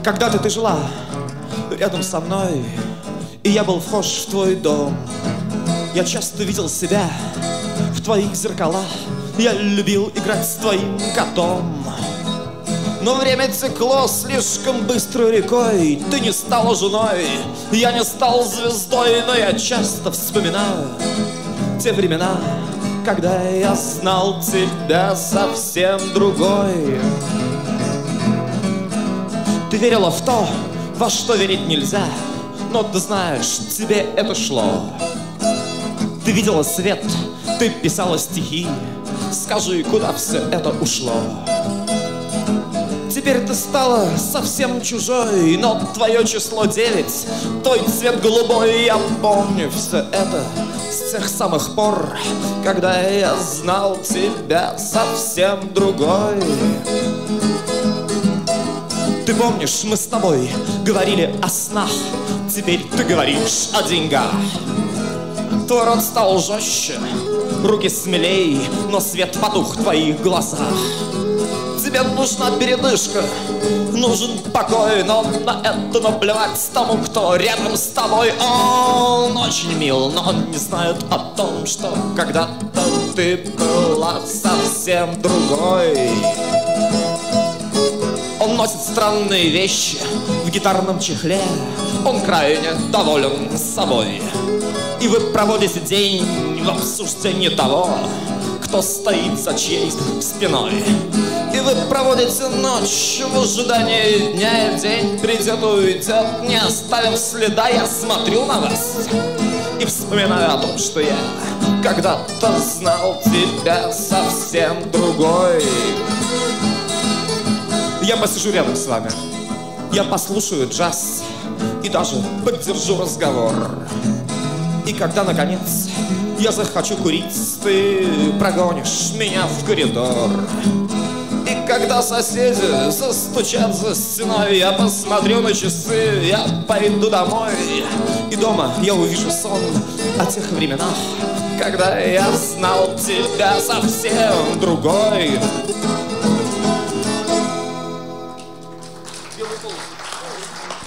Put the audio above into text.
Когда-то ты жила рядом со мной, и я был вхож в твой дом. Я часто видел себя в твоих зеркалах, я любил играть с твоим котом. Но время текло слишком быстрой рекой, ты не стала женой, я не стал звездой. Но я часто вспоминаю те времена, когда я знал тебя совсем другой. Ты верила в то, во что верить нельзя, но ты знаешь, тебе это шло. Ты видела свет, ты писала стихи, скажи, куда все это ушло? Теперь ты стала совсем чужой, но твое число 9, твой цвет голубой. Я помню все это с тех самых пор, когда я знал тебя совсем другой. Ты помнишь, мы с тобой говорили о снах, теперь ты говоришь о деньгах. Твой рот стал жестче, руки смелей, но свет потух в твоих глазах. Тебе нужна передышка, нужен покой, но на это наплевать тому, кто рядом с тобой. Он очень мил, но он не знает о том, что когда-то ты была совсем другой. Он носит странные вещи в гитарном чехле, он крайне доволен собой. И вы проводите день в обсуждении того, кто стоит за чьей спиной. И вы проводите ночь в ожидании дня, и день придет, уйдет, не оставив следа. Я смотрю на вас и вспоминаю о том, что я когда-то знал тебя совсем другой. Я посижу рядом с вами, я послушаю джаз и даже поддержу разговор. И когда, наконец, я захочу курить, ты прогонишь меня в коридор. И когда соседи застучат за стеной, я посмотрю на часы, я пойду домой. И дома я увижу сон о тех временах, когда я знал тебя совсем другой. Белый полосик.